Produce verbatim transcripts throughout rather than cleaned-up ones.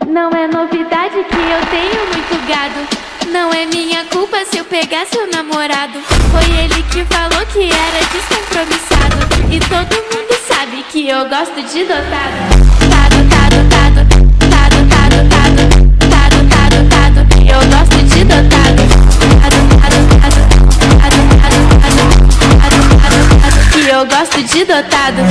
Não é novidade que eu tenho muito gado. Não é minha culpa se eu pegar seu namorado. Foi ele que falou que era descompromissado. E todo mundo sabe que eu gosto de dotado. Tado, tado, tado, tado, tado, tado, tado, tado, tado. Eu gosto de dotado. Tado, tado, tado, tado, tado, tado, tado, tado, tado. Que eu gosto de dotado.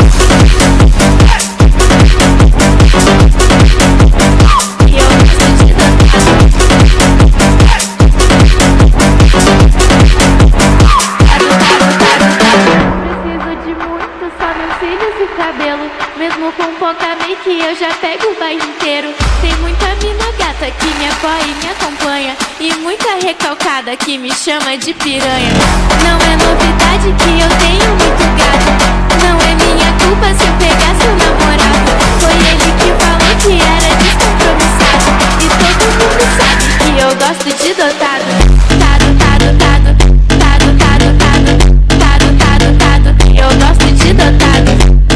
Mesmo com pouca make eu já pego o bairro inteiro. Tem muita mina gata que me apoia e me acompanha, e muita recalcada que me chama de piranha. Não é novidade que eu tenho muito gado. Não é minha culpa se eu pegar seu namorado. Foi ele que falou que era descompromissado. E todo mundo sabe que eu gosto de dotado. Tado, tado, tado, tado, tado, tado, tado, tado, tado. Eu gosto de dotado.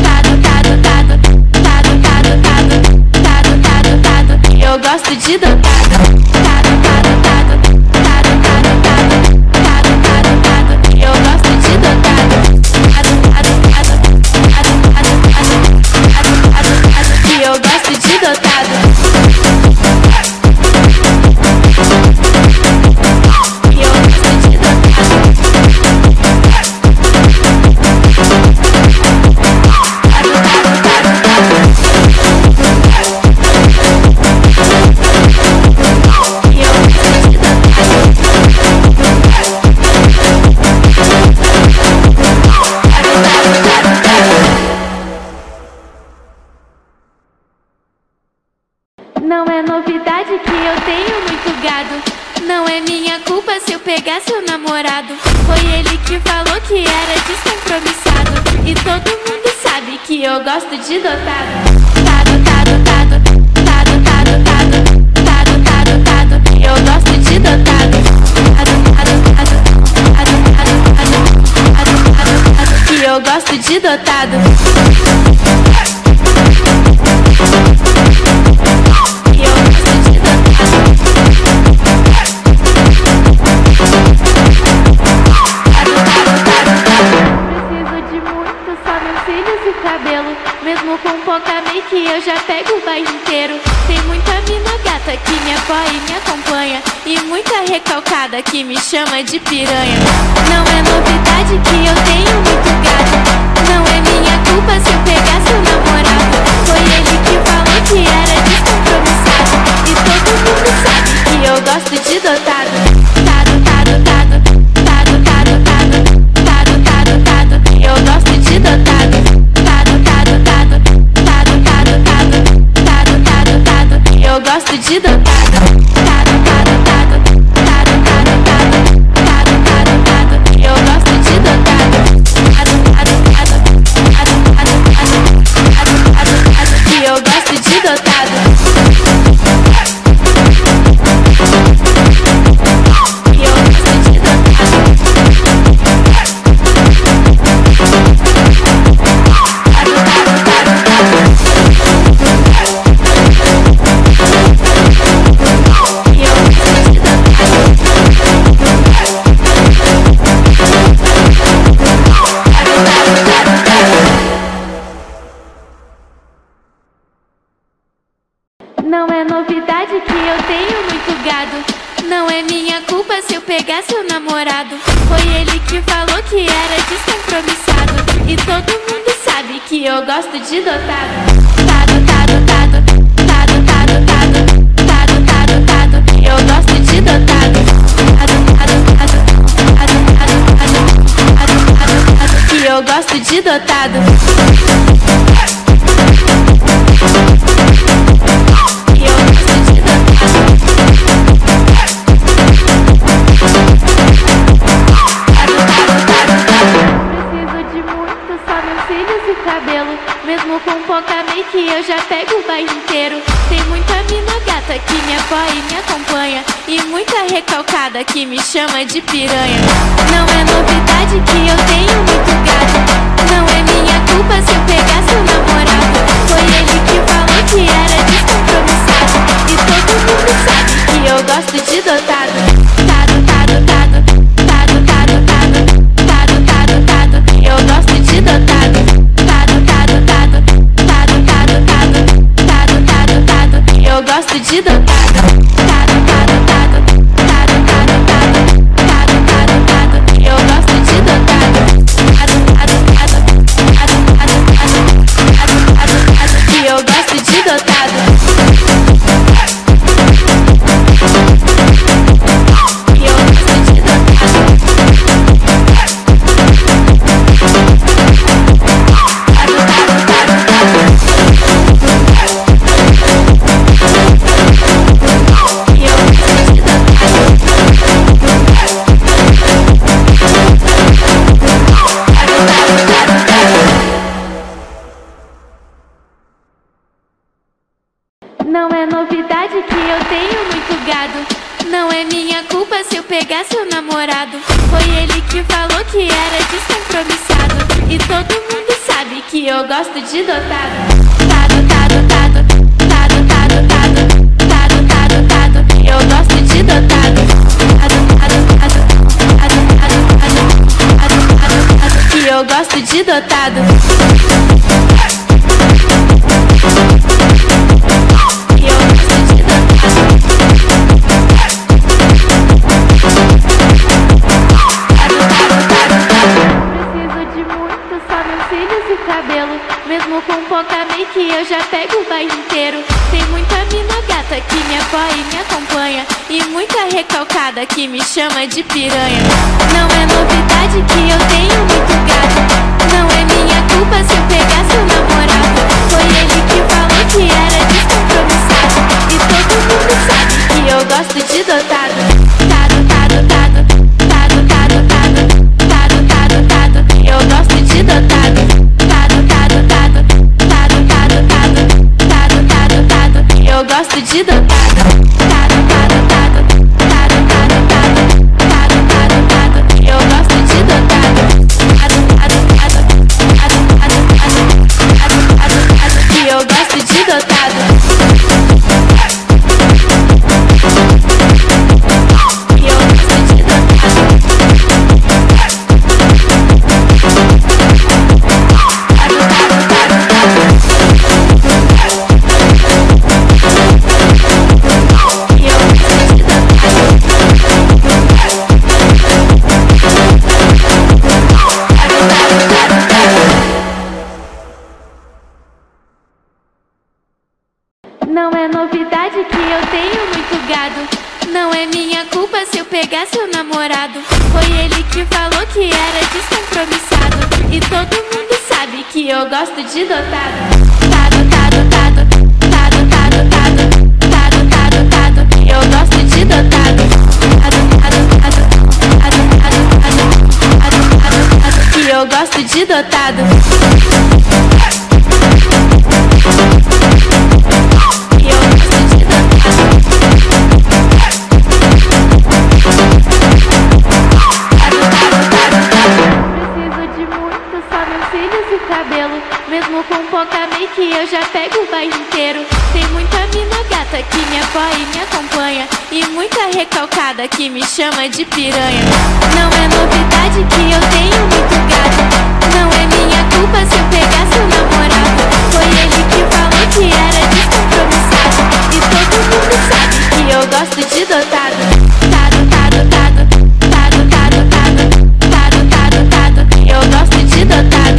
Eu gosto de dotado. Tado, tado, tado, tado, tado, tado, tado, tado, tado. Eu gosto de dotado. Tado, tado, tado, tado, tado, tado, tado, tado, tado. E eu gosto de dotado. E eu gosto de dotado. Tado, tado, tado, tado. Não é novidade que eu tenho muito gado. Não é minha culpa se eu pegar seu namorado. Foi ele que falou que era descompromissado. E todo mundo sabe que eu gosto de dotado. Tado, tado, tado, tado, tado, tado, tado, tado, tado. Eu gosto de dotado. Tado, tado, tado, tado, tado, tado, tado, tado. E eu gosto de dotado. Mesmo com pouca make eu já pego o bairro inteiro. Tem muita mina gata que me apoia e me acompanha, e muita recalcada que me chama de piranha. Não é novidade que eu tenho muito gado. Não é minha culpa se eu pegar seu namorado. Foi ele que falou que era descompromissado. E todo mundo sabe que eu gosto de dotado. Tado, tado, tado, tado, tado, tado, tado, tado, tado. Eu gosto de dotado. Eu gosto de dotado. Tado, tado, tado, tado, tado, tado, tado, tado, tado. Eu gosto de dotado. Tado, tado, tado, tado, tado, tado, tado, tado. E eu gosto de dotado. E eu gosto de dotado. Tado, tado, tado, tado. Não é novidade que eu tenho muito gado. Não é minha culpa se eu pegar seu namorado. Foi ele que falou que era descompromissado. E todo mundo sabe que eu gosto de dotado. Tado, tado, tado, tado, tado, tado, tado, tado, tado. Eu gosto de dotado. Tado, tado, tado, tado, tado, tado, tado, tado, tado. E eu gosto de dotado. Mesmo com pouca make eu já pego o bairro inteiro. Tem muita mina gata que me apoia e me acompanha, e muita recalcada que me chama de piranha. Não é novidade que eu tenho muito gado. Não é minha culpa se eu pegar seu namorado. Foi ele que falou que era descompromissado. E de dotado. Tado, tado, tado, tado, tado, tado, tado, tado, tado. Eu gosto de dotado. Tado, tado, tado, tado, tado, tado, tado, tado, tado. Eu gosto de dotado. Tado, tado, tado, tado, tado, tado, tado, tado, tado. Eu gosto de dotado. Tado, tado, tado, tado, tado, tado, tado, tado, tado. Eu gosto de dotado. Não é novidade que eu tenho muito gado. Não é minha culpa se eu pegar seu namorado. Foi ele que falou que era descompromissado. E todo mundo sabe que eu gosto de dotado. Tado, tado, tado, tado, tado, tado, tado, tado, tado. Eu gosto de dotado. Tado, tado, tado, tado, tado, tado, tado, tado, tado. E eu gosto de dotado. Mesmo com pouca make eu já pego o bairro inteiro. Tem muita mina gata que me apoia e me acompanha, e muita recalcada que me chama de piranha. Não é novidade que eu tenho muito gado. Não é minha culpa se eu pegar seu namorado. Foi ele que falou que era descompromissado. E todo mundo sabe que eu gosto de dotado. Tado, tado, tado, tado, tado, tado, tado, tado, tado. Eu gosto de dotado. Eu gosto de dotado. Tado, tado, tado, tado, tado, tado, tado, tado, tado. Eu gosto de dotado. Tado, tado, tado, tado, tado, tado, tado, tado, tado. E eu gosto de dotado. E eu gosto de dotado. Tado, tado, tado, tado. Não é novidade que eu tenho muito gado. Não é minha culpa se eu pegar seu namorado. Foi ele que falou que era descompromissado. E todo mundo sabe que eu gosto de dotado. Tado, tado, tado, tado, tado, tado, tado, tado, tado. Eu gosto de dotado. Tado, tado, tado, tado, tado, tado, tado, tado, tado. E eu gosto de dotado. Mesmo com pouca make eu já pego o bairro inteiro. Tem muita mina gata que me apoia e me acompanha, e muita recalcada que me chama de piranha. Não é novidade que eu tenho muito gado. Não é minha culpa se eu pegar seu namorado. Foi ele que falou que era descompromissado. E todo mundo sabe que eu gosto de dotado. Tado, tado, tado, tado, tado, tado, tado, tado, tado. Eu gosto de dotado.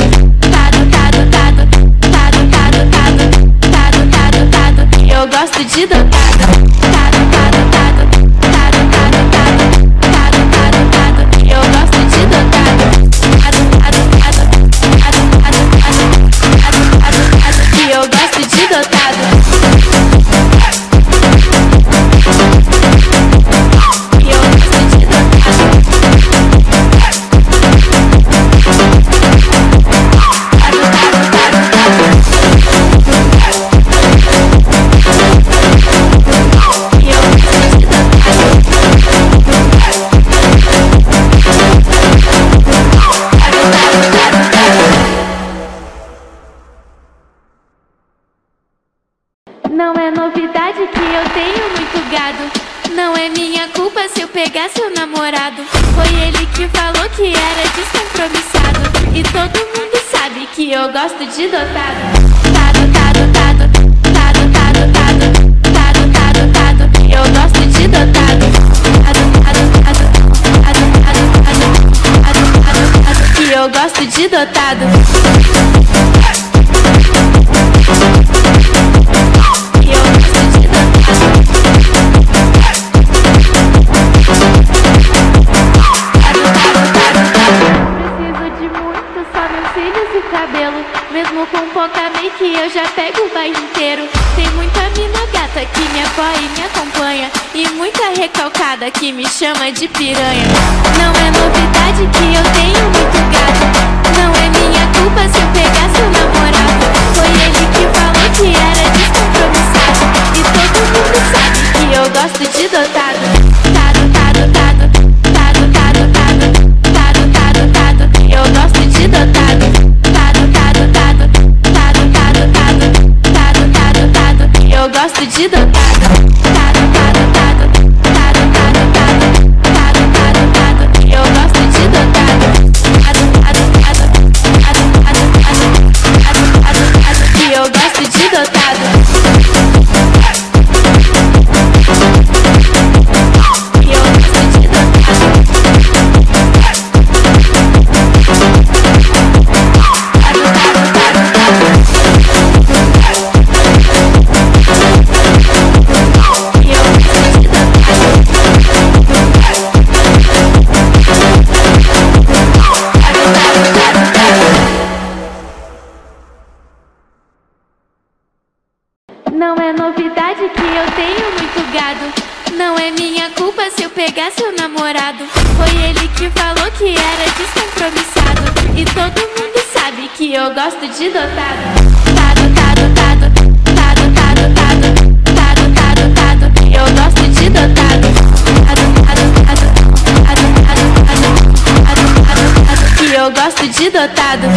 Eu gosto de dotado. Tado, tado, tado, tado, tado, tado, tado, tado, tado. Eu gosto de dotado. Tado, tado, tado, tado, tado, tado, tado, tado, tado. E eu gosto de dotado. E eu gosto de dotado. Tado, tado, tado, tado. Não é novidade que eu tenho muito gado. Não é minha culpa se eu pegar seu namorado. Foi ele que falou que era descompromissado. E todo mundo sabe que eu gosto de dotado. Tado, tado, tado, tado, tado, tado, tado, tado, tado. Eu gosto de dotado. Tado, tado, tado, tado, tado, tado, tado, tado, tado. Que eu gosto de dotado. Mesmo com pouca make eu já pego o bairro inteiro. Tem muita mina gata que me apoia e me acompanha, e muita recalcada que me chama de piranha. Não é novidade que eu tenho muito gato. Não é minha culpa se eu pegar seu namorado. Foi ele que falou que era descompromissado. E todo mundo sabe que eu gosto de dotado. Tado, tado, tado, tado, tado, tado, tado, tado, tado. Eu gosto de dotado. Eu gosto de dotado. Tado, tado, tado, tado, tado, tado, tado, tado, tado. Eu gosto de dotado. Tado, tado, tado, tado, tado, tado, tado, tado, tado. E eu gosto de dotado. E eu gosto de dotado. Tado, tado, tado, tado. Não é novidade que eu tenho muito gado. Não é minha culpa se eu pegar seu namorado. Foi ele que falou que era descompromissado. E todo mundo sabe que eu gosto de dotado. Tado, tado, tado, tado, tado, tado, tado, tado, tado. Eu gosto de dotado. Tado, tado, tado, tado, tado, tado, tado, tado. E eu gosto de dotado.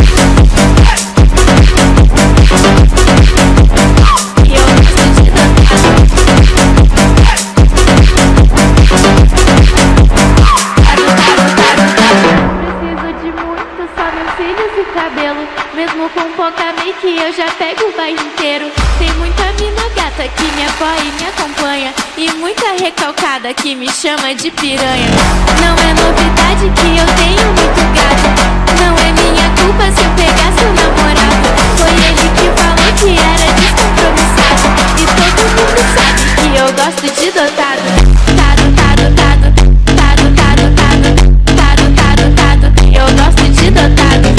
Mesmo com pouca make eu já pego o bairro inteiro. Tem muita mina gata que me apoia e me acompanha, e muita recalcada que me chama de piranha. Não é novidade que eu tenho muito gato. Não é minha culpa se eu pegar seu namorado. Foi ele que falou que era descompromissado. E todo mundo sabe que eu gosto de dotado. Tado, tado, tado, tado, tado, tado, tado, tado, tado. Eu gosto de dotado.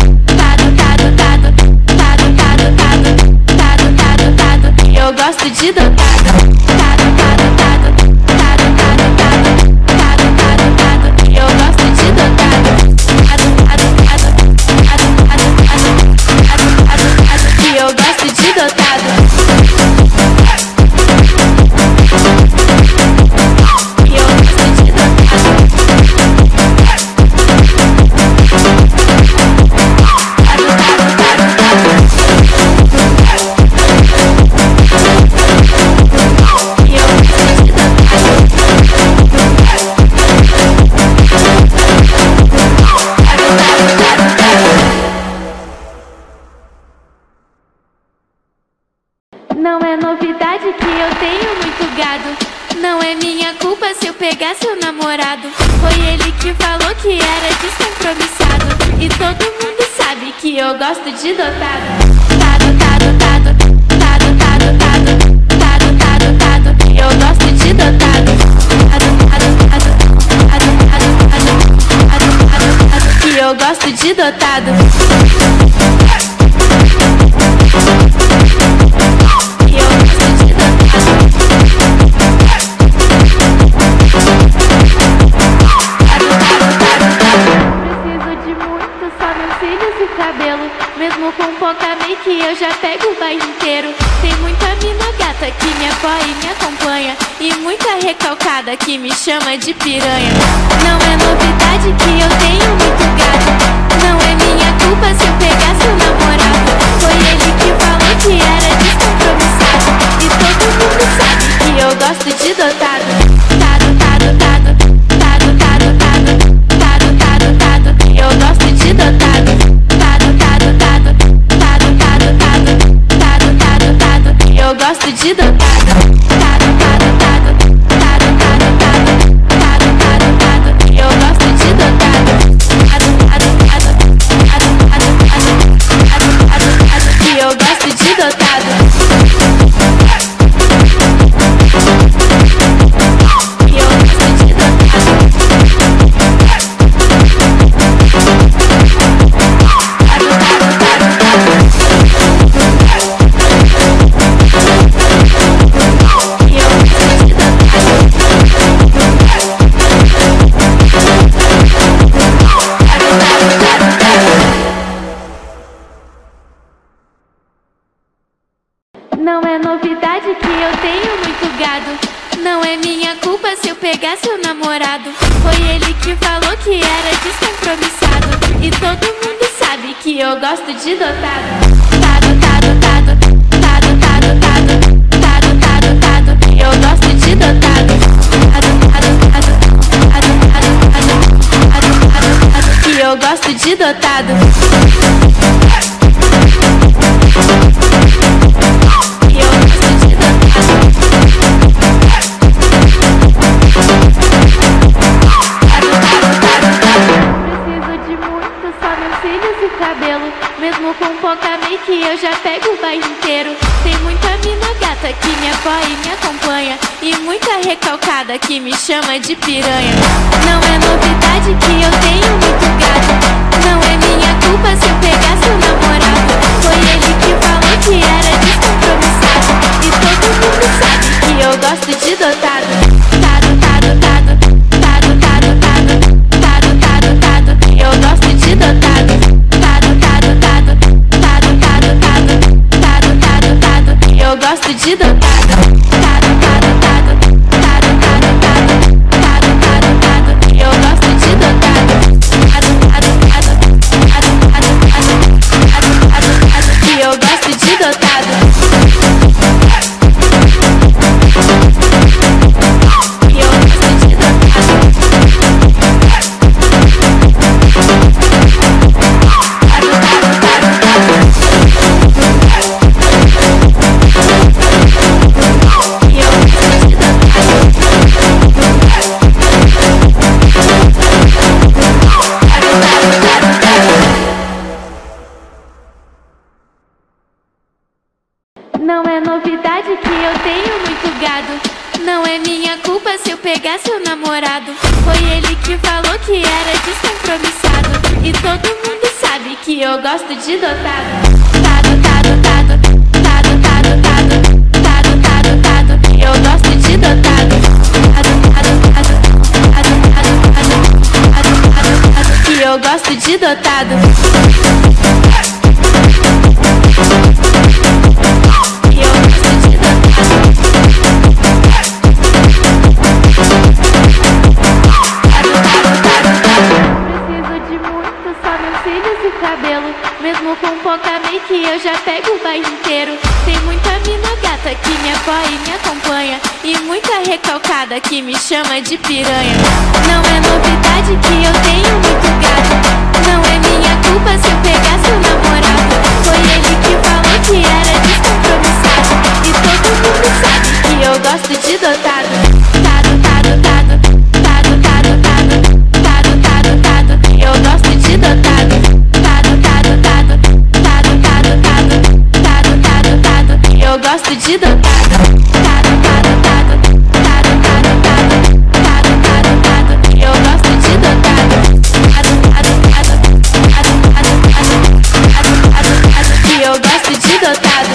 Eu gosto de dotado. Tado, tado, tado, tado, tado, tado, tado, tado, tado. Eu gosto de dotado. Tado, tado, tado, tado, tado, tado, tado, tado, tado. E eu gosto de dotado. E eu gosto de dotado. Tado, tado, tado, tado. Não é novidade que eu tenho muito gado. Não é minha culpa se eu pegar seu namorado. Foi ele que falou que era descompromissado. E todo mundo sabe que eu gosto de dotado. Tado, tado, tado, tado, tado, tado, tado, tado, tado. Eu gosto de dotado. Tado, tado, tado, tado, tado, tado, tado, tado, tado. E eu gosto de dotado. Mesmo com pouca make eu já pego o bairro inteiro. Tem muita mina gata que me apoia e me acompanha, e muita recalcada que me chama de piranha. Não é novidade que eu tenho muito gato. Não é minha culpa se eu pegar seu namorado. Foi ele que falou que era descompromissado. E todo mundo sabe que eu gosto de dotado. de dotado. Tado, tado, tado, tado, tado, tado, tado, tado, tado. Eu gosto de dotado. Tado, tado, tado, tado, tado, tado, tado, tado, tado. E eu gosto de dotado. E eu gosto de dotado. Tado, tado, tado, tado. Não é novidade que eu tenho muito gado. Não é minha culpa se eu pegar seu namorado. Foi ele que falou que era descompromissado. E todo mundo sabe que eu gosto de dotado. Tado, tado, tado, tado, tado, tado, tado, tado, tado. Eu gosto de dotado. Tado, tado, tado, tado, tado, tado, tado, tado, tado. E eu gosto de dotado. Mesmo com pouca make eu já pego o bairro inteiro. Tem muita mina gata que me apoia e me acompanha, e muita recalcada que me chama de piranha. Não é novidade que eu tenho muito gado. Não é minha culpa se eu pegar seu namorado. Foi ele que falou que era descompromissado. E todo mundo sabe que eu gosto de dotado. Tado, tado, tado, tado, tado, tado, tado, tado, tado. Eu gosto de dotado. Eu gosto de dotado. Tado, tado, tado, tado, tado, tado, tado, tado, tado. Eu gosto de dotado. Tado, tado, tado, tado, tado, tado, tado, tado, tado. E eu gosto de dotado. E eu gosto de dotado. Tado, tado, tado, tado. Não é novidade que eu tenho muito gado. Não é minha culpa se eu pegar seu namorado. Foi ele que falou que era descompromissado. E todo mundo sabe que eu gosto de dotado. Tado, tado, tado, tado, tado, tado, tado, tado, tado. Eu gosto de dotado. Tado, tado, tado, tado, tado, tado, tado, tado, tado. E eu gosto de dotado. Mesmo com pouca make eu já pego o bairro inteiro. Tem muita mina gata que me apoia e me acompanha, e muita recalcada que me chama de piranha. Não é novidade que eu tenho muito gado. Não é minha culpa se eu pegar seu namorado. Foi ele que falou que era descompromissado. E todo mundo sabe que eu gosto de dotado. Tado, tado, tado, tado, tado, tado, tado, tado, tado. Eu gosto de dotado. Eu gosto de dotado. Tado, tado, tado, tado, tado, tado, tado, tado, tado. Eu gosto de dotado. Tado, tado, tado, tado, tado, tado, tado, tado, tado. E eu gosto de dotado.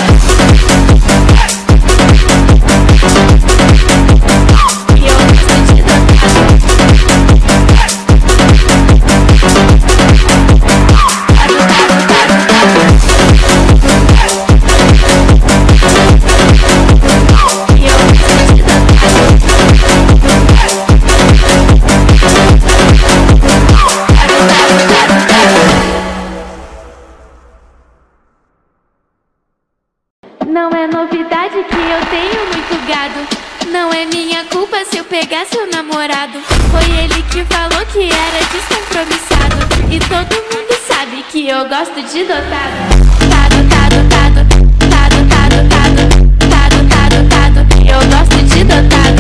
E eu gosto de dotado. Tado, tado, tado, tado. Não é novidade que eu tenho muito gado. Não é minha culpa se eu pegar seu namorado. Foi ele que falou que era descompromissado. E todo mundo sabe que eu gosto de dotado. Tado, tado, tado, tado, tado, tado, tado, tado, eu gosto de dotado.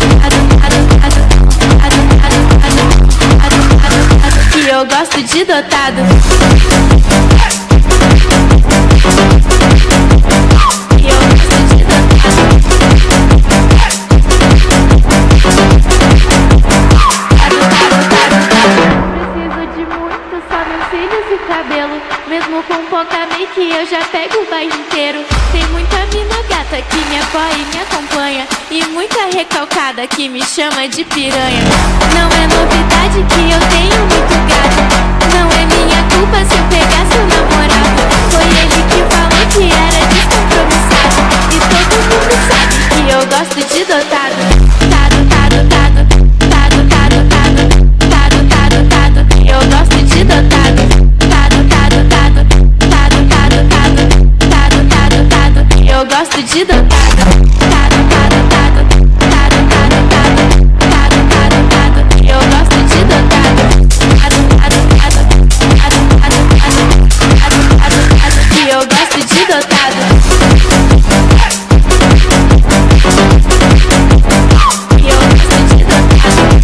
Que eu gosto de dotado. Que eu gosto de dotado. Preciso de muito, só meus cílios e cabelo. Mesmo com pouca make eu já pego o bairro inteiro. Tem muita mina gata que me apoia e me acompanha, e muita recalcada que me chama de piranha. Não é novidade que eu tenho muito gado. Não é minha culpa se eu pegar seu namorado. Foi ele que falou que era descompromissado, e todo mundo sabe que eu gosto de dotado. Tado, tado, tado, tado, tado, tado, tado, tado, tado. Eu gosto de dotado. Tado, tado, tado, tado, tado, tado, tado, tado, tado. Eu gosto de dotado. Tado, tado, tado, tado, tado, tado, tado, tado, tado. Eu gosto de dotado. Tado, tado, tado, tado, tado, tado, tado, tado. E eu gosto de dotado. E eu gosto de dotado.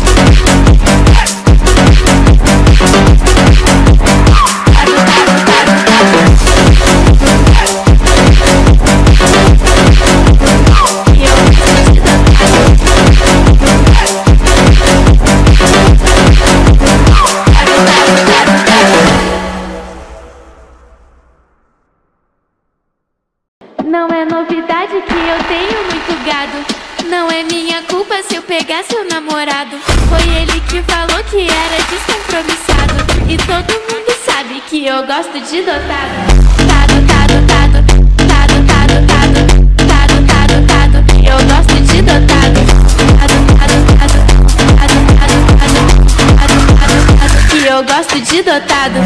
Não é novidade que eu tenho muito gado. Não é minha culpa se eu pegar seu namorado. Foi ele que falou que era descompromissado, e todo mundo sabe que eu gosto de dotado. Tado, tado, tado, tado, tado, tado, tado, tado, tado. Eu gosto de dotado. Tado, tado, tado, tado, tado, tado, tado, tado, tado. Que eu gosto de dotado.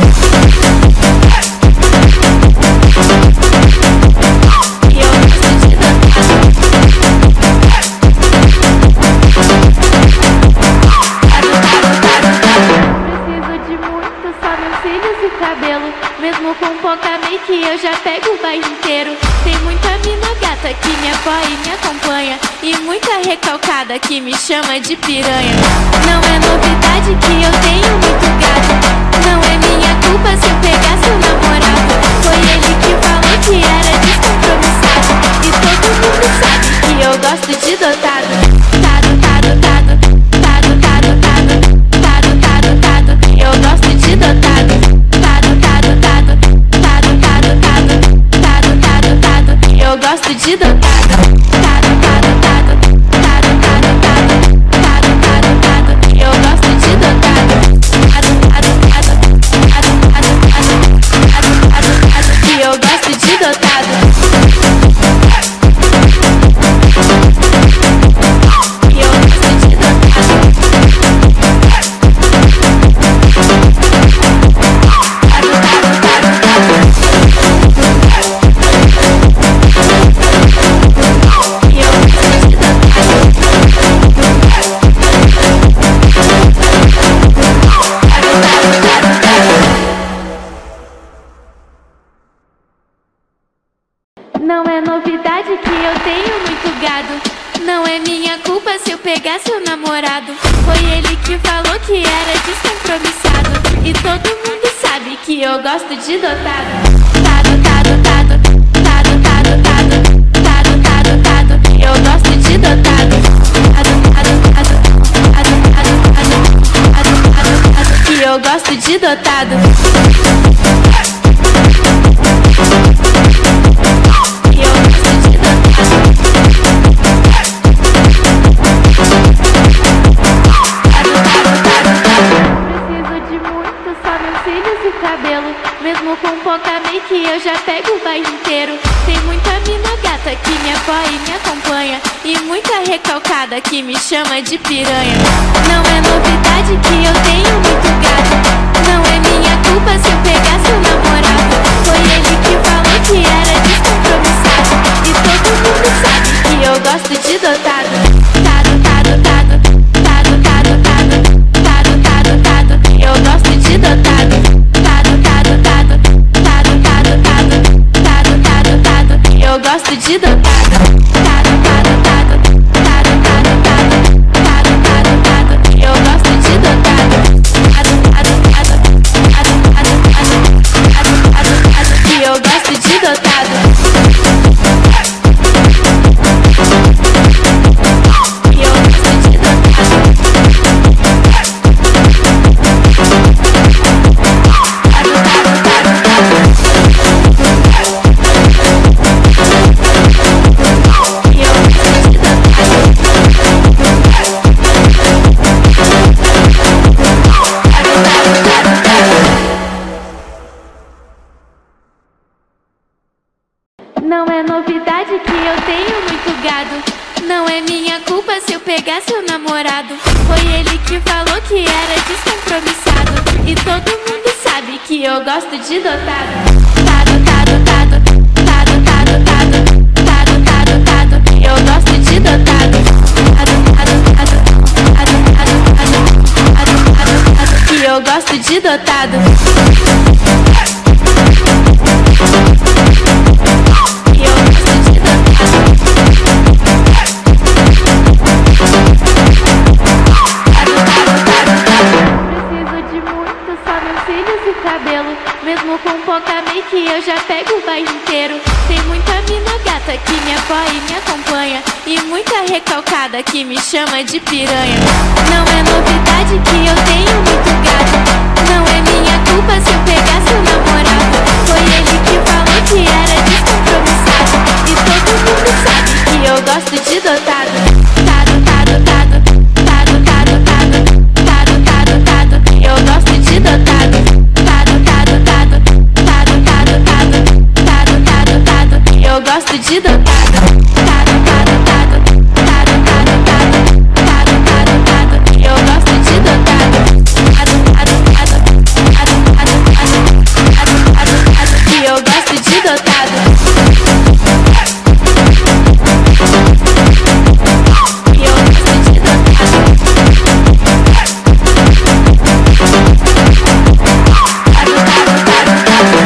Mesmo com pouca make eu já pego o bairro inteiro. Tem muita mina gata que me apoia e me acompanha, e muita recalcada que me chama de piranha. Não é novidade que eu tenho muito gado. Não é minha culpa se eu pegar seu namorado. Foi ele que falou que era descompromissado, e todo mundo sabe que eu gosto de dotado. Tado, tado, tado, tado, tado, tado, tado, tado, tado. Eu gosto de dotado. Eu gosto de dotado. Tado, tado, tado, tado, tado, tado, tado, tado, tado. Eu gosto de dotado. Tado, tado, tado, tado, tado, tado, tado, tado, tado. E eu gosto de dotado. E eu gosto de dotado. Tado, tado, tado, tado. Não é novidade que eu tenho muito gado. Não é minha culpa se eu pegar seu namorado. Foi ele que falou que era descompromissado, e todo mundo sabe que eu gosto de dotado. Tado, tado, tado, tado, tado, tado, tado, tado, tado. Eu gosto de dotado. Tado, tado, tado, tado, tado, tado, tado, tado. Que eu gosto de dotado. Mesmo com pouca make eu já pego o bairro inteiro. Tem muita mina gata que me apoia e me acompanha, e muita recalcada que me chama de piranha. Não é novidade que eu tenho muito gado. Não é minha culpa se eu pegar seu namorado. Foi ele que falou que era descompromissado, e todo mundo sabe que eu gosto de dotado. Tado, tado, tado, tado, tado, tado, tado, tado, tado. Eu gosto de dotado. Eu gosto de dotado. Tado, tado, tado. pegar seu namorado. Foi ele que falou que era descompromissado. E todo mundo sabe que eu gosto de dotado. Tado, tado, tado, tado, tado, tado, tado, tado, tado. Eu gosto de dotado. Tado, tado, tado, tado, tado, tado, tado, tado, tado. Que eu gosto de dotado. Mesmo com pouca make eu já pego o bairro inteiro. Tem muita mina gata que me apoia e me acompanha, e muita recalcada que me chama de piranha. Não é novidade que eu tenho muito gato. Não é minha culpa se eu pegar seu namorado. Foi ele que falou que era descompromissado. E todo mundo sabe que eu gosto de dotado. Tado, tado, tado, tado, tado, tado, tado, tado, tado. Eu gosto de dotado. Eu gosto de dotado. Tado, tado, tado, tado, tado, tado, tado, tado, tado. Eu gosto de dotado. Tado, tado, tado, tado, tado, tado, tado, tado, tado. E eu gosto de dotado. E eu gosto de dotado. Tado, tado, tado, tado.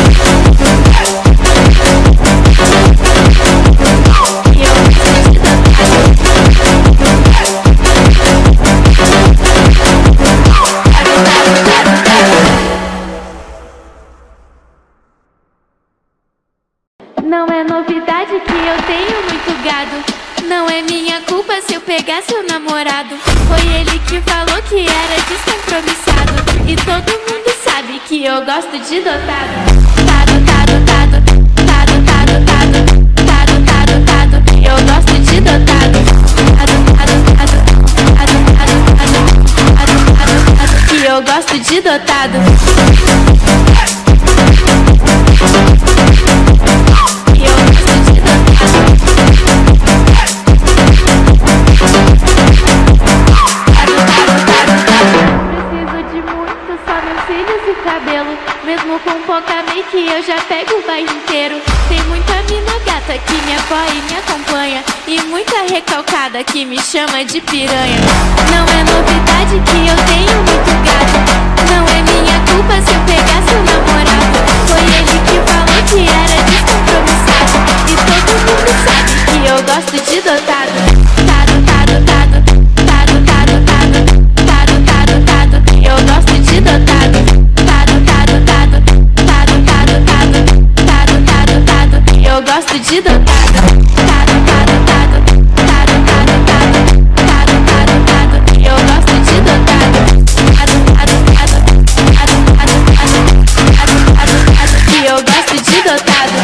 Não é novidade que eu tenho muito gado. Não é minha culpa se eu pegar seu namorado. Foi ele que falou que era descompromissado. E todo mundo sabe que eu gosto de dotado. Tado, tado, tado, tado, tado, tado, tado, tado, tado. Eu gosto de dotado. Tado, tado, tado, tado, tado, tado, tado, tado, tado. E eu gosto de dotado. Mesmo com pouca make eu já pego o bairro inteiro. Tem muita mina gata que me apoia e me acompanha, e muita recalcada que me chama de piranha. Não é novidade que eu tenho muito gato. Não é minha culpa se eu pegar seu namorado. Foi ele que falou que era descompromissado. E todo mundo sabe que eu gosto de dotado. Tado, tado, tado, tado, tado, tado, tado, tado, tado. Eu gosto de dotado. Eu gosto de dotado. Tado, tado, tado, tado, tado, tado, tado, tado, tado. Eu gosto de dotado. Tado, tado, tado, tado, tado, tado, tado, tado, tado. E eu gosto de dotado.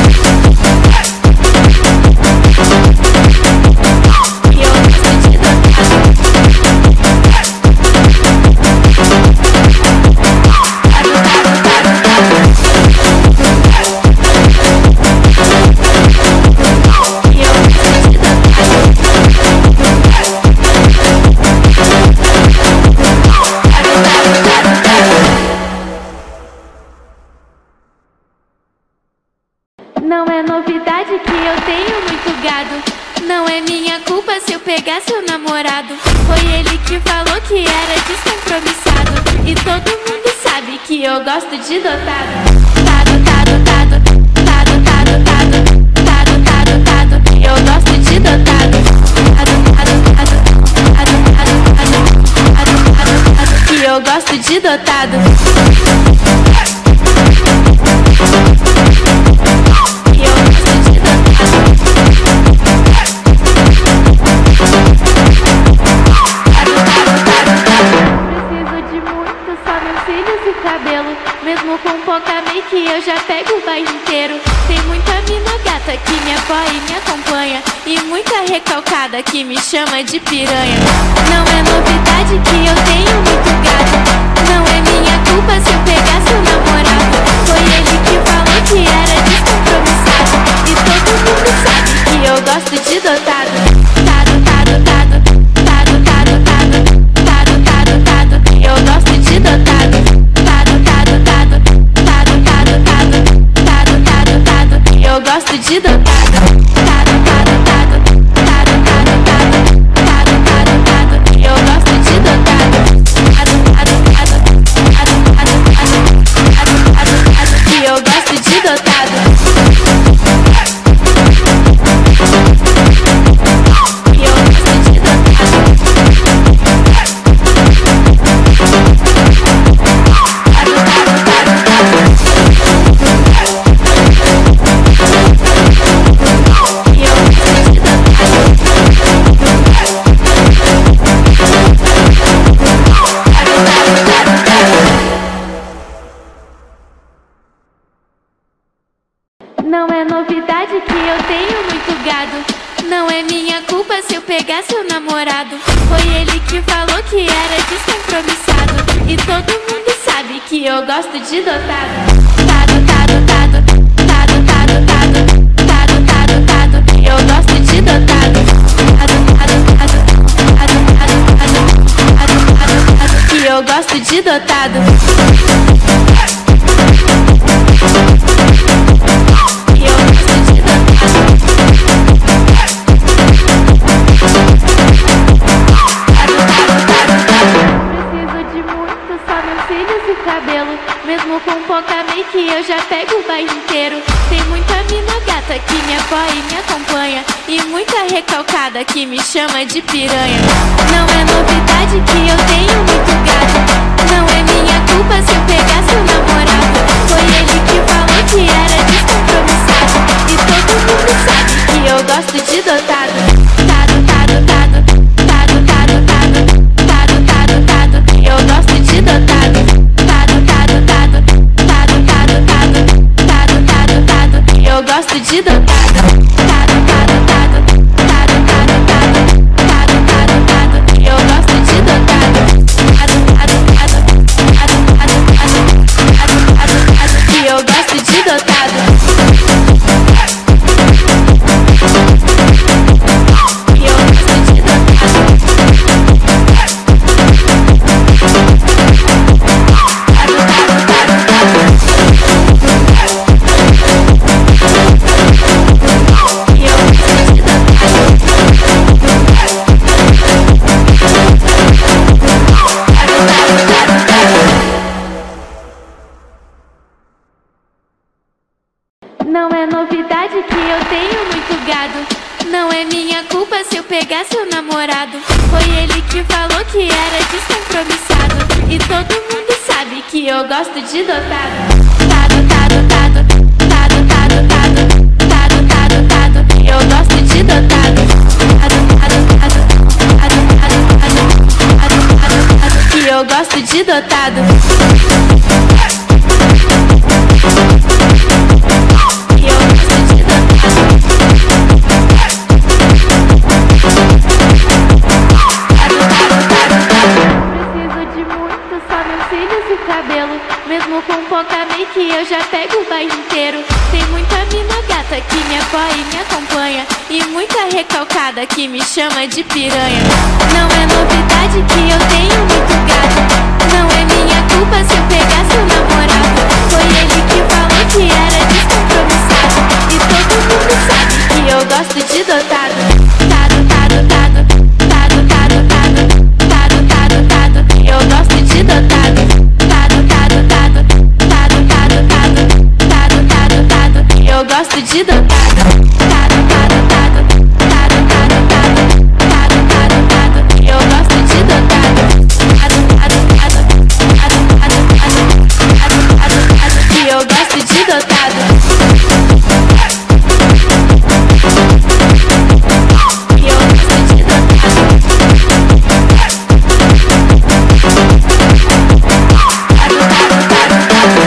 E eu gosto de dotado. Tado, tado, tado, tado. Não é novidade que eu tenho muito gado. Não é minha culpa se eu pegar seu namorado. Foi ele que falou que era descompromissado. E todo mundo sabe que eu gosto de dotado. Tado, tado, tado, tado, tado, tado, tado, tado, tado. Eu gosto de dotado. Tado, tado, tado, tado, tado, tado, tado, tado, tado. E eu gosto de dotado. Mesmo com pouca make eu já pego o bairro inteiro. Tem muita mina gata que me apoia e me acompanha, e muita recalcada que me chama de piranha. Não é novidade que eu tenho muito gato. Não é minha culpa se eu pegar seu namorado. Foi ele que falou que era descompromissado. E todo mundo sabe que eu gosto de dotado. Tado, tado, tado, namorado. Foi ele que falou que era descompromissado. E todo mundo sabe que eu gosto de dotado. Tado, tado, tado, tado, tado, tado, tado, tado, tado. Eu gosto de dotado. Tado, tado, tado, tado, tado, tado, tado, tado, tado. Que eu gosto de dotado. Mesmo com pouca make eu já pego o bairro inteiro. Tem muita mina gata que me apoia e me acompanha, e muita recalcada que me chama de piranha. Não é novidade que eu tenho muito gato. Não é minha culpa se eu pegar seu namorado. Foi ele que falou que era descompromissado. E todo mundo sabe que eu gosto de dotado. Tado, tado, tado, tado, tado, tado, tado, tado, tado. Eu gosto de dotado. Eu gosto de dotado. Tado, tado, tado, tado, tado, tado, tado, tado, tado. Eu gosto de dotado. Tado, tado, tado, tado, tado, tado, tado, tado, tado. E eu gosto de dotado. E eu gosto de dotado. Tado, tado, tado, tado. Não é novidade que eu tenho muito gado. Não é minha culpa se eu pegar seu namorado. Foi ele que falou que era descompromissado. E todo mundo sabe que eu gosto de dotado. Tado, tado, tado, tado, tado, tado, tado, tado, tado. Eu gosto de dotado. Tado, tado, tado, tado, tado, tado, tado, tado, tado. E eu gosto de dotado. Mesmo com pouca make eu já pego o bairro inteiro. Tem muita mina gata que me apoia e me acompanha, e muita recalcada que me chama de piranha. Não é novidade que eu tenho muito gato. Não é minha culpa se eu pegar seu namorado. Foi ele que falou que era descompromissado. E todo mundo sabe que eu gosto de dotado. Tado, tado, tado, tado, tado, tado, tado, tado, tado. Eu gosto de dotado. Eu gosto de dotado. Tado, tado, tado, tado, tado, tado, tado, tado, tado. Eu gosto de dotado. Tado, tado, tado, tado, tado, tado, tado, tado, tado. E eu gosto de dotado. E eu gosto de dotado. Tado, tado, tado, tado.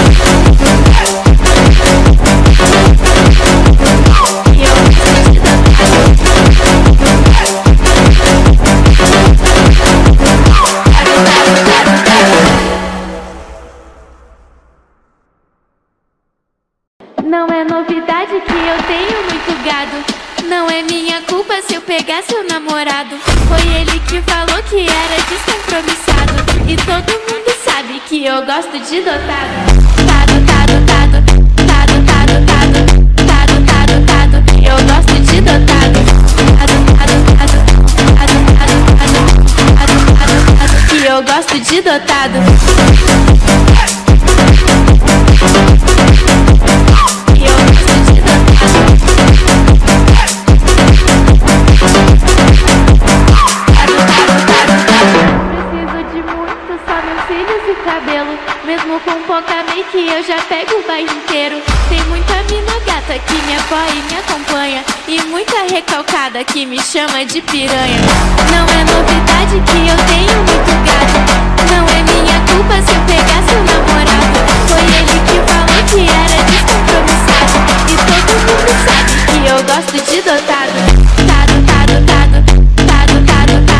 Não é novidade que eu tenho muito gado. Não é minha culpa se eu pegar seu namorado. Foi ele que falou que era descompromissado. E todo mundo sabe que eu gosto de dotado. Tado, tado, tado, tado, tado, tado, tado, tado, tado. Eu gosto de dotado. Tado, tado, tado, tado, tado, tado, tado, tado, tado. E eu gosto de dotado. Mesmo com pouca make eu já pego o bairro inteiro. Tem muita mina gata que me apoia e me acompanha, e muita recalcada que me chama de piranha. Não é novidade que eu tenho muito gato. Não é minha culpa se eu pegar seu namorado. Foi ele que falou que era descompromissado. E todo mundo sabe que eu gosto de dotado. Tado, tado, tado, tado, tado, tado.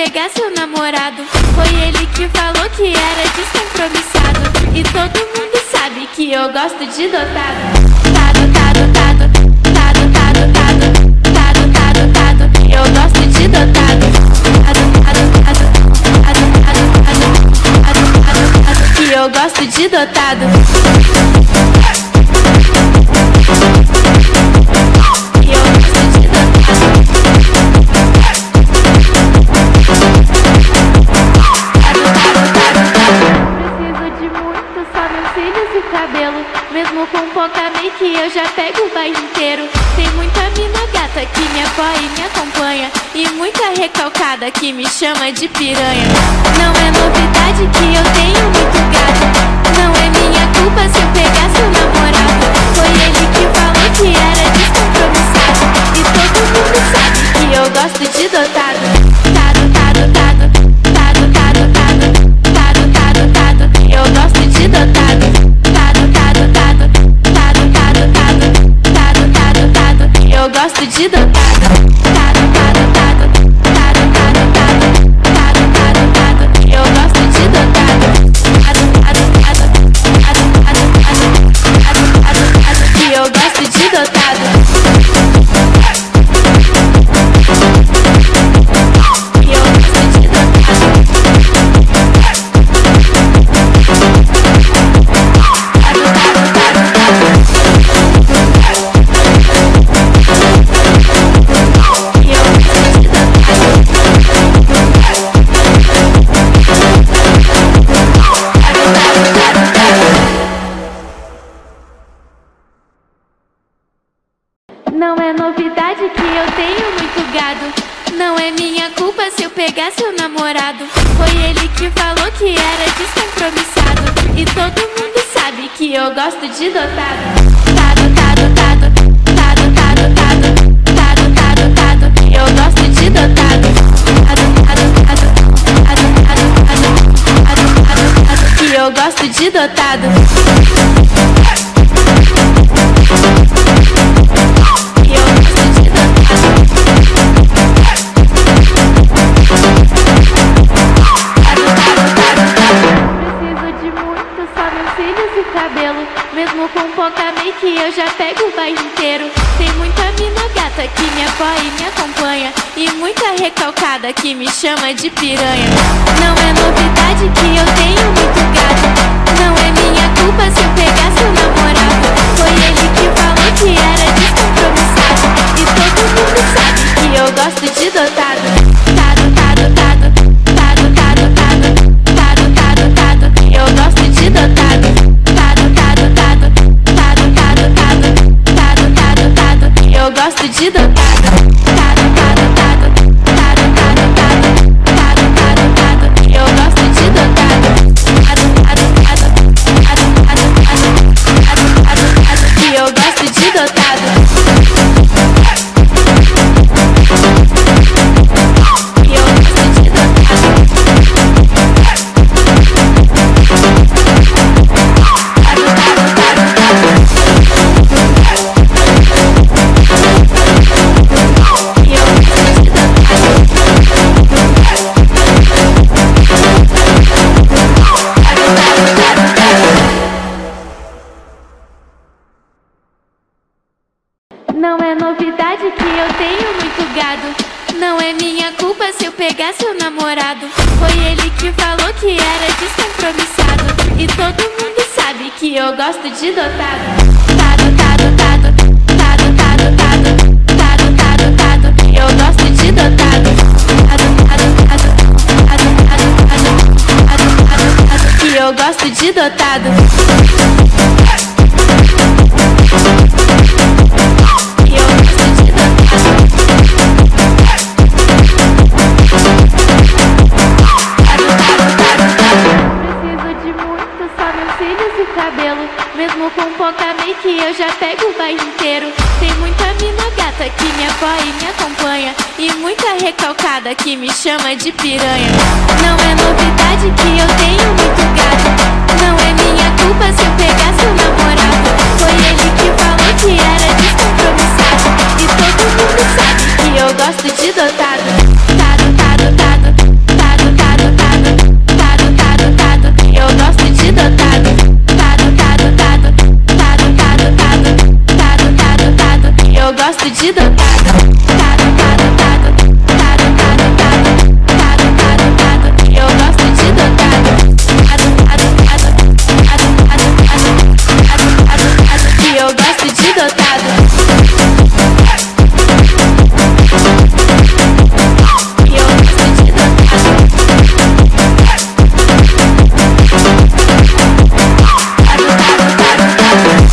pegar seu namorado. Foi ele que falou que era descompromissado. E todo mundo sabe que eu gosto de dotado. Tado, tado, tado, tado, tado, tado, tado, tado, tado. Eu gosto de dotado. Tado, tado, tado, tado, tado, tado, tado, tado, tado. Que eu gosto de dotado. Mesmo com pouca make eu já pego o bairro inteiro. Tem muita mina gata que me apoia e me acompanha, e muita recalcada que me chama de piranha. Não é novidade que eu tenho muito gato. Não é minha culpa se eu pegar seu namorado. Foi ele que falou que era descompromissado. E todo mundo sabe que eu gosto de dotado. Tado, tado, tado, tado, tado, tado, tado, tado, tado. Eu gosto de dotado. Eu gosto de dotado. Tado, tado, tado, tado, tado, tado, tado, tado, tado. Eu gosto de dotado. Tado, tado, tado, tado, tado, tado, tado, tado. E eu gosto de dotado. E eu gosto de dotado. Tado, tado, tado, tado. Não é novidade que eu tenho muito gado. Não é minha culpa se eu pegar seu namorado. Foi ele que falou que era descompromissado. E todo mundo sabe que eu gosto de dotado. Tado, tado, tado, tado, tado, tado, tado, tado, tado. Eu gosto de dotado. Tado, tado, tado, tado, tado, tado, tado, tado, tado. E eu gosto de dotado. Mesmo com pouca make eu já pego o bairro inteiro. Tem muita mina gata que me apoia e me acompanha, e muita recalcada que me chama de piranha. Não é novidade que eu tenho muito gato. Não é minha culpa se eu pegar seu namorado. Foi ele que falou que era descompromissado. E todo mundo sabe que eu gosto de dotado. Tado, tado, tado, tado, tado, tado, tado, tado, tado. Eu gosto de dotado. Eu gosto de dotado. Tado, tado, tado, tado, tado, tado, tado, tado, tado. Eu gosto de dotado. Tado, tado, tado, tado, tado, tado, tado, tado. E eu gosto de dotado. E eu gosto de dotado. Tado, tado, tado, tado. Não é novidade que eu tenho muito gado. Não é minha culpa se eu pegar seu namorado. Foi ele que falou que era descompromissado. E todo mundo sabe que eu gosto de dotado. Tado, tado, tado, tado, tado, tado, tado, tado, tado. Eu gosto de dotado. Tado, tado, tado, tado, tado, tado, tado, tado, tado. E eu gosto de dotado. Mesmo com pouca make eu já pego o bairro inteiro. Tem muita mina gata que me apoia e me acompanha, e muita recalcada que me chama de piranha. Não é novidade que eu tenho muito gato. Não é minha culpa se eu pegar seu namorado. Foi ele que falou que era descompromissado. E todo mundo sabe que eu gosto de dotado. Tado, tado, tado, de dotado. Tado, tado, tado, tado, tado, tado, tado, tado, tado. Eu gosto de dotado. Tado, tado, tado, tado, tado, tado, tado, tado, tado. E eu gosto de dotado. E eu gosto de dotado. Tado, tado, tado, tado.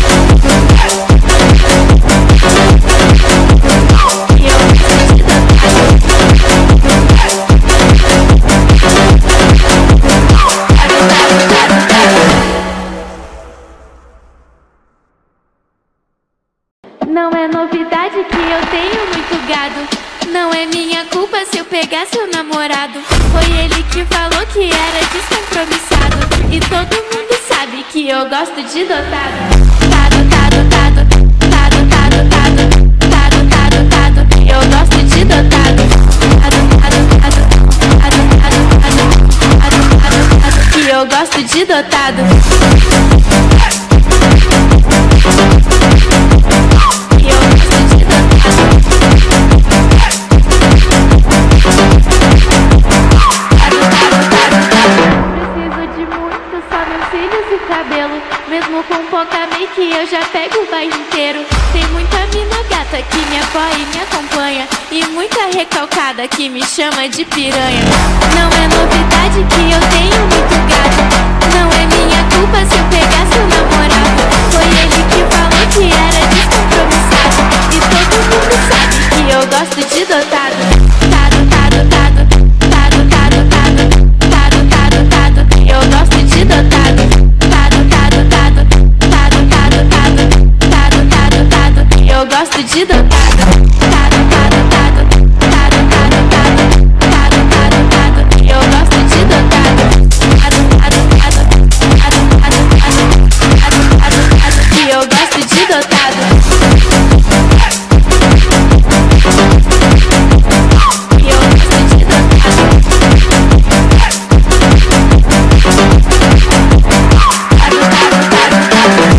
Não é novidade que eu tenho muito gado. Não é minha culpa se eu pegar seu namorado. Foi ele que falou que era descompromissado. E todo mundo sabe que eu gosto de dotado. Tado, tado, tado, tado, tado, tado, tado, tado, tado. Eu gosto de dotado. Tado, tado, tado, tado, tado, tado, tado, tado. E eu gosto de dotado. Mesmo com pouca make eu já pego o bairro inteiro. Tem muita mina gata que me apoia e me acompanha, e muita recalcada que me chama de piranha. Não é novidade que eu tenho muito gado. Não é minha culpa se eu pegar seu namorado. Foi ele que falou que era descompromissado. E todo mundo sabe que eu gosto de dotado. Tado, tado, tado, tado, tado, tado, tado, tado, tado. Eu gosto de dotado. Eu gosto de dotado. Tado, tado, tado, tado, tado, tado, tado, tado, tado. Eu gosto de dotado. Tado, tado, tado, tado, tado, tado, tado, tado. E eu gosto de dotado. E eu gosto de dotado. Tado, tado, tado, tado.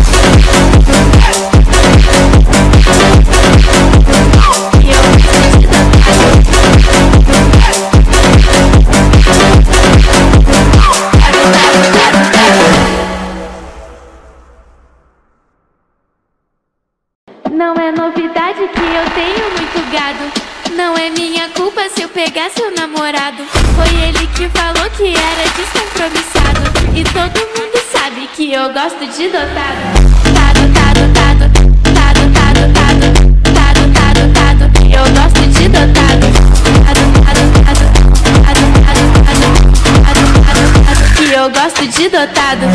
Não é novidade que eu tenho muito gado. Não é minha culpa se eu pegar seu namorado. Foi ele que falou que era descompromissado. E todo mundo sabe que eu gosto de dotado. Tado, tado, tado, tado, tado, tado, tado, tado, tado. Eu gosto de dotado. Tado, tado, tado, tado, tado, tado, tado, tado. E eu gosto de dotado.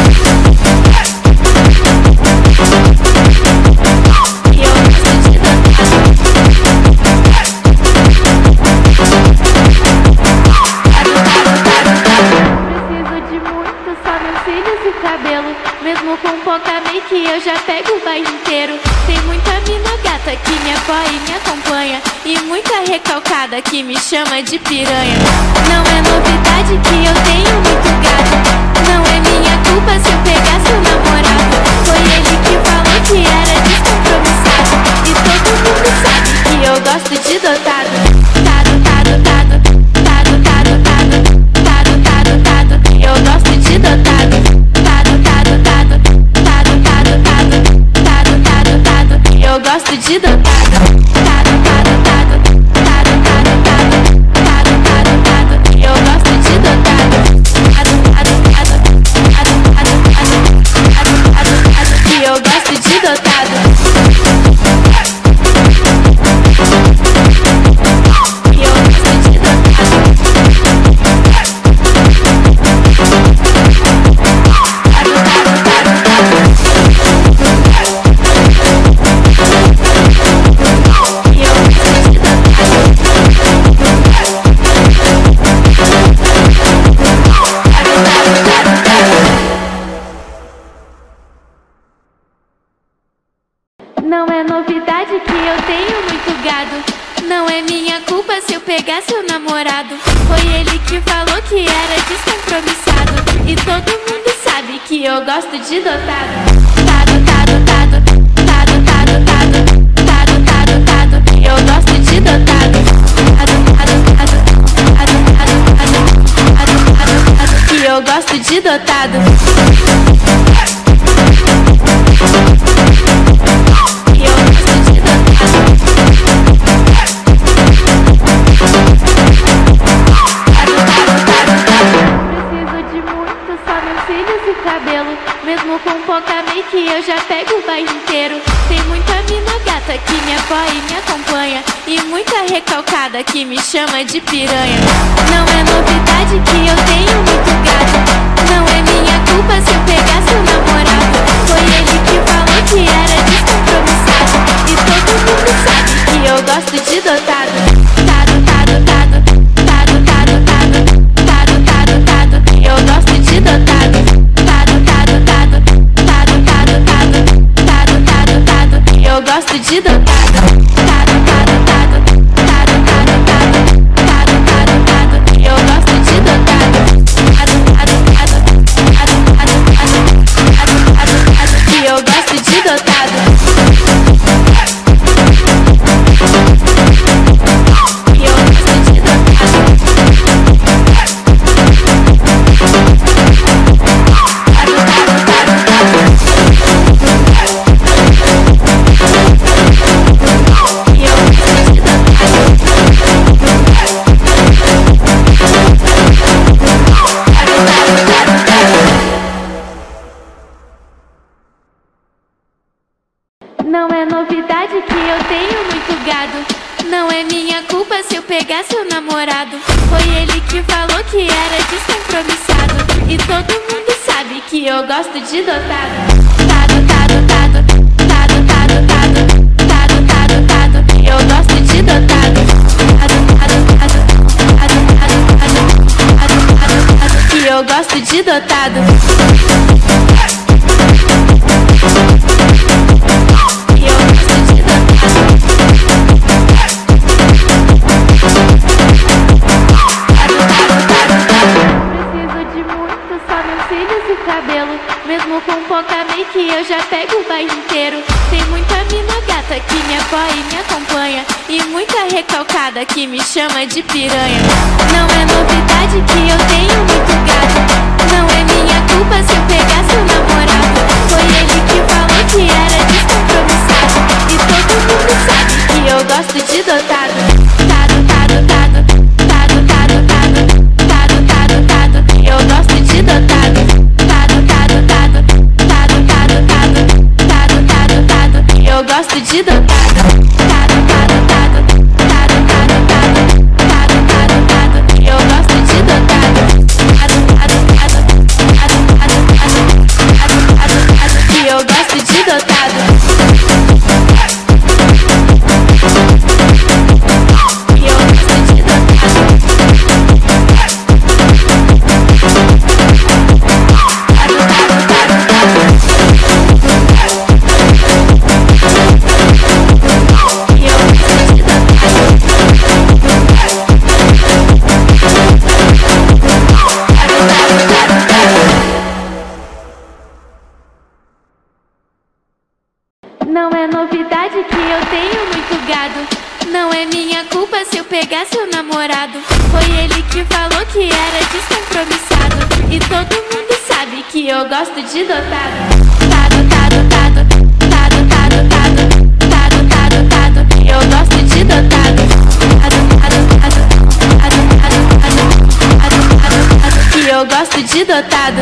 Mesmo com pouca make eu já pego o bairro inteiro. Tem muita mina gata que me apoia e me acompanha, e muita recalcada que me chama de piranha. Não é novidade que eu tenho muito gado. Não é minha culpa se eu pegar seu namorado. Foi ele que falou que era descompromissado. E todo mundo sabe que eu gosto de dotado. Tado, tado, tado, tado, tado, tado, tado, tado, tado. Eu gosto de dotado. Eu gosto de dotado. Tado, tado, tado, tado, tado, tado, tado, tado, tado. Eu gosto de dotado. Tado, tado, tado, tado, tado, tado, tado, tado. E eu gosto de dotado. E eu gosto de dotado. Tado, tado, tado, tado. Não é novidade que eu tenho muito gado. Não é minha culpa se eu pegar seu namorado. Foi ele que falou que era descompromissado. E todo mundo sabe que eu gosto de dotado. Tado, tado, tado, tado, tado, tado, tado, tado, tado, eu gosto de dotado. Que eu gosto de dotado. Preciso de muito, só meus cílios e cabelo. Mesmo com pouca make eu já pego o bairro inteiro. Tem muita mina gata que me apoia e me acompanha, e muita recalcada que me chama de piranha. Não é novidade que eu tenho muito gado. Não é minha culpa se eu pegar seu namorado. Foi ele que falou que era descompromissado, e todo mundo sabe que eu gosto de dotado. Tado, tado, tado, tado, tado, tado, tado, tado, tado, que eu gosto de dotado. Tado, tado, tado, tado, tado, tado, tado, tado, tado, que eu gosto de dotado. Tado, tado, tado, tado, tado, tado, tado, tado, tado, que eu gosto de dotado. Tado, tado, tado, tado, tado, tado, tado, tado, tado, que eu gosto de dotado. Que eu gosto de dotado. Não é novidade que eu tenho muito gado. Não é minha culpa se eu pegar seu namorado. Foi ele que falou que era descompromissado, e todo mundo sabe que eu gosto de dotado. Tado, tado, tado, tado, tado, tado, tado, tado, tado, que eu gosto de dotado. Tado, tado, tado, tado, tado, tado, tado, tado, tado, que eu gosto de dotado. Mesmo com pouca make eu já pego o bairro inteiro. Tem muita mina gata que me apoia e me acompanha, e muita recalcada que me chama de piranha. Não é novidade que eu tenho muito gado. Não é minha culpa se eu pegar seu namorado. Foi ele que falou que era descompromissado, e todo mundo sabe que eu gosto de dotado. Tado, tado, tado, tado, tado, tado, tado, tado, tado, que eu gosto de dotado. Eu gosto de dotado. Tado, tado, tado, tado, tado, tado, tado, tado, tado, eu gosto de dotado. Tado, tado, tado, tado, tado, tado, tado, tado, tado, que eu gosto de dotado. Que eu gosto de dotado. Tado, tado, tado, tado. Não é novidade que eu tenho muito gado. Não é minha culpa se eu pegar seu namorado. Foi ele que falou que era descompromissado, e todo mundo sabe que eu gosto de dotado. Tado, tado, tado, tado, tado, tado, tado, tado, tado, eu gosto de dotado. Tado, tado, tado, tado, tado, tado, tado, tado, tado, que eu gosto de dotado.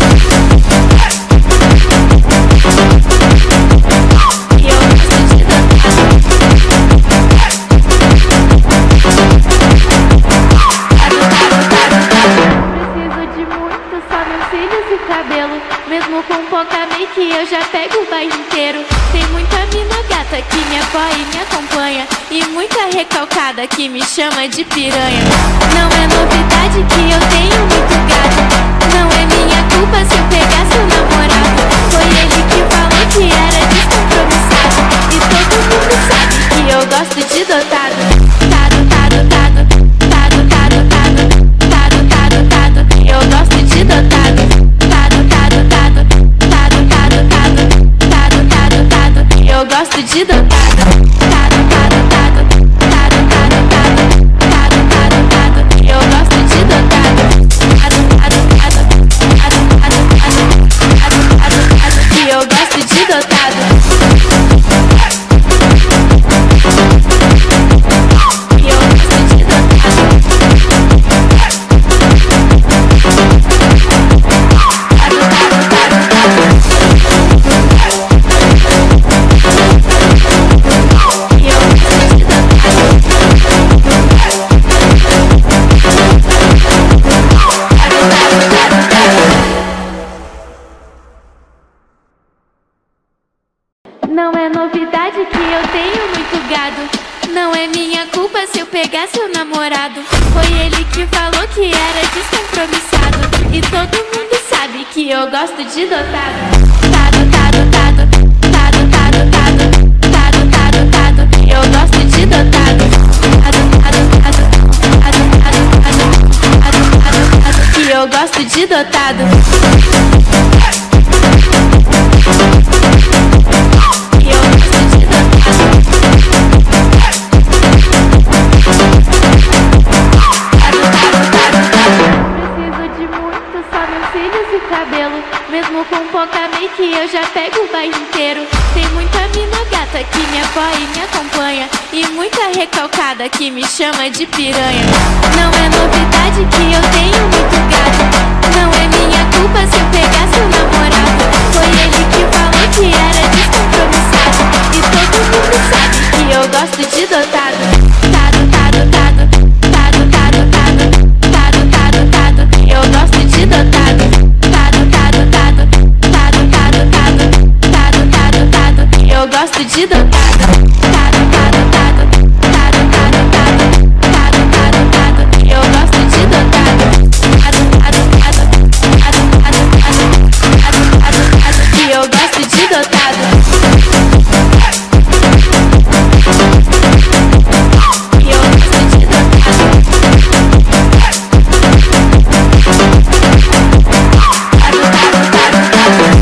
Mesmo com pouca make eu já pego o bairro inteiro. Tem muita mina gata que me apoia e me acompanha, e muita recalcada que me chama de piranha. Não é novidade que eu tenho muito gado. Não é minha culpa se eu pegar seu namorado. Foi ele que falou que era descompromissado, e todo mundo sabe que eu gosto de dotado. Tado, tado, tado, tado, tado, tado, tado, tado, tado, eu gosto de dotado. Eu gosto de dotado. Tado, tado, tado, tado, tado, tado, tado, tado, tado, eu gosto de dotado. Tado, tado, tado, Não é novidade que eu tenho muito gado. Não é minha culpa se eu pegar seu namorado. Foi ele que falou que era descompromissado. E todo mundo sabe que eu gosto de dotado. Tado, tado, tado, tado, tado, tado, tado, tado, tado. Eu gosto de dotado. Tado, tado, tado, tado, tado, tado, tado, tado, tado. Que eu gosto de dotado. Mesmo com pouca make eu já pego o bairro inteiro. Tem muita mina gata que me apoia e me acompanha, e muita recalcada que me chama de piranha. Não é novidade que eu tenho muito gato. Não é minha culpa se eu pegar seu namorado. Foi ele que falou que era descompromissado. E todo mundo sabe que eu gosto de dotado. Tado, tado, tado, tado, tado, tado, tado, tado, tado. Eu gosto de dotado. Eu gosto de dotado. Tado, tado, tado, tado, tado, tado, tado, tado, tado. Eu gosto de dotado. Tado, tado, tado, tado, tado, tado, tado, tado, tado. E eu gosto de dotado. E eu gosto de dotado. Tado, tado, tado, tado.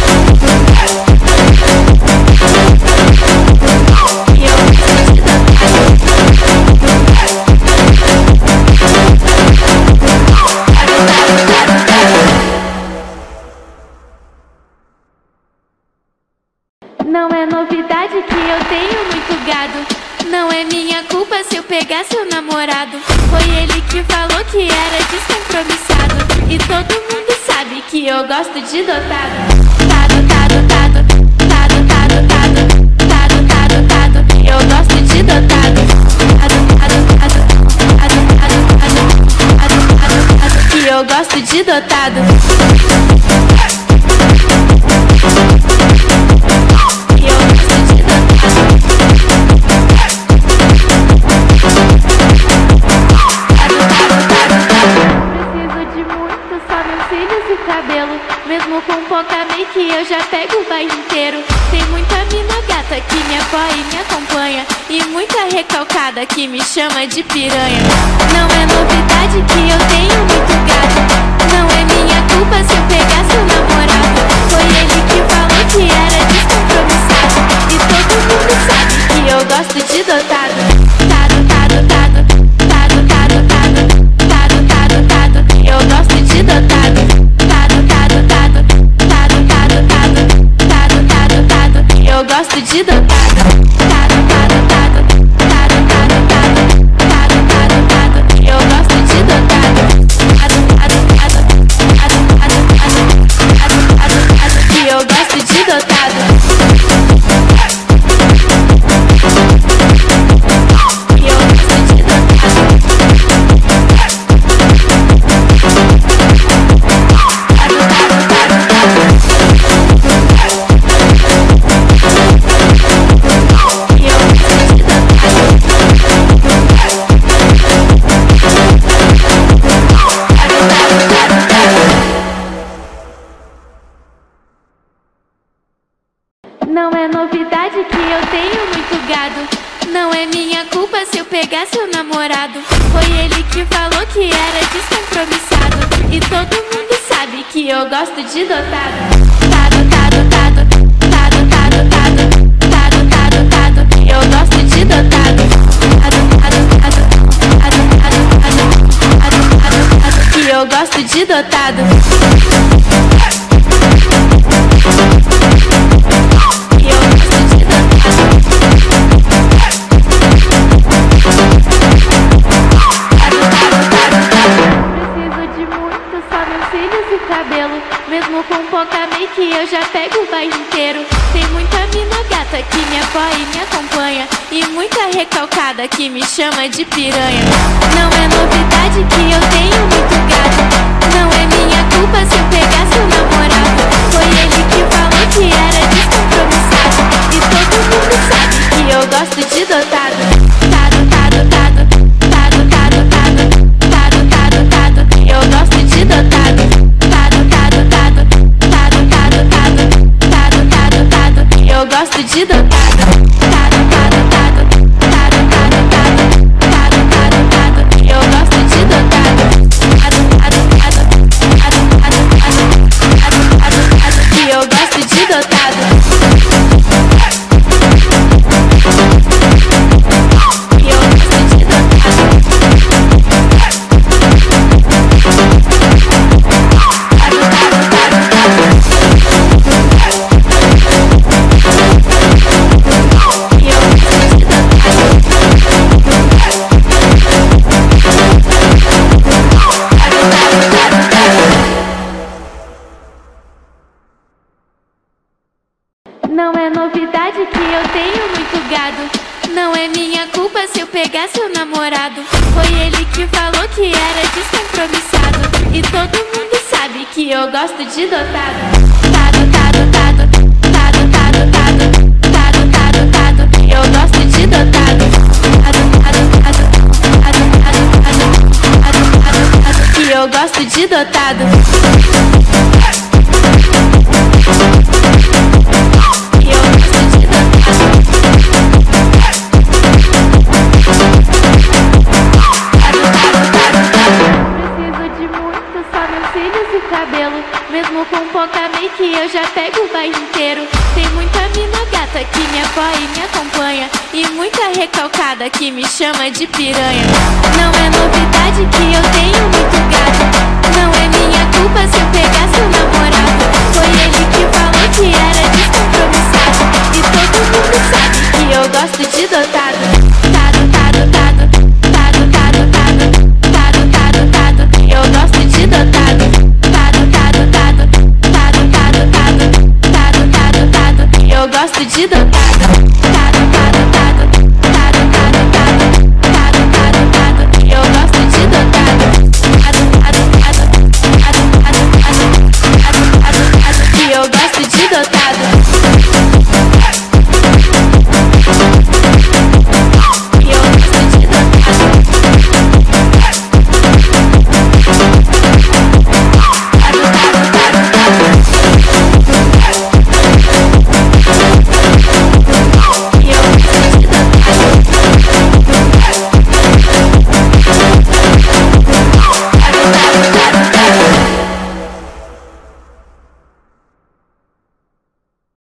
Não é novidade que eu tenho muito gado. Não é minha culpa se eu pegar seu namorado. Foi ele que falou que era descompromissado. E todo mundo sabe que eu gosto de dotado. Tado, tado, tado, tado, tado, tado, tado, tado, tado. Eu gosto de dotado. Tado, tado, tado, tado, tado, tado, tado, tado. Que eu gosto de dotado. Mesmo com pouca make eu já pego o bairro inteiro. Tem muita mina gata que me apoia e me acompanha, e muita recalcada que me chama de piranha. Não é novidade que eu tenho muito gato. Não é minha culpa se eu pegar seu namorado. Foi ele que falou que era descompromissado. E todo mundo sabe que eu gosto de dotado. Tado, tado, tado, tado, tado, tado, tado, tado, tado. Eu gosto de dotado. Eu gosto de dotado. Tado, tado, tado, tado, tado, tado, tado, tado, tado. Eu gosto de dotado. Tado, tado, tado, tado, tado, tado, tado, tado, tado. E eu gosto de dotado. E eu gosto de dotado. Tado, tado, tado, tado. Não é novidade que eu tenho muito gado. Não é minha culpa se eu pegar seu namorado. Foi ele que falou que era descompromissado. E todo mundo sabe que eu gosto de dotado. Tado, tado, tado, tado, tado, tado, tado, tado, tado. Eu gosto de dotado. Tado, tado, tado, tado, tado, tado, tado, tado, tado. Que eu gosto de dotado. Mesmo com pouca make eu já pego o bairro inteiro. Tem muita mina gata que me apoia e me acompanha, e muita recalcada que me chama de piranha. Não é novidade que eu tenho muito gato. Não é minha culpa gado. Não é minha culpa se eu pegar seu namorado. Foi ele que falou que era descompromissado. E todo mundo sabe que eu gosto de dotado. Tado, tado, tado, tado, tado, tado, tado, tado, tado. Eu gosto de dotado. Tado, tado, tado, tado, tado, tado, tado, tado, tado. E eu gosto de dotado. Mesmo com pouca make eu já pego o bairro inteiro. Tem muita mina gata que me apoia e me acompanha, e muita recalcada que me chama de piranha. Não é novidade que eu tenho muito gato. Não é minha culpa se eu pegar seu namorado. Foi ele que falou que era descompromissado. E todo mundo sabe que eu gosto de dotado. Tado, tado, tado, tado, tado, tado, tado, tado, tado. Eu gosto de dotado. Eu gosto de dotado.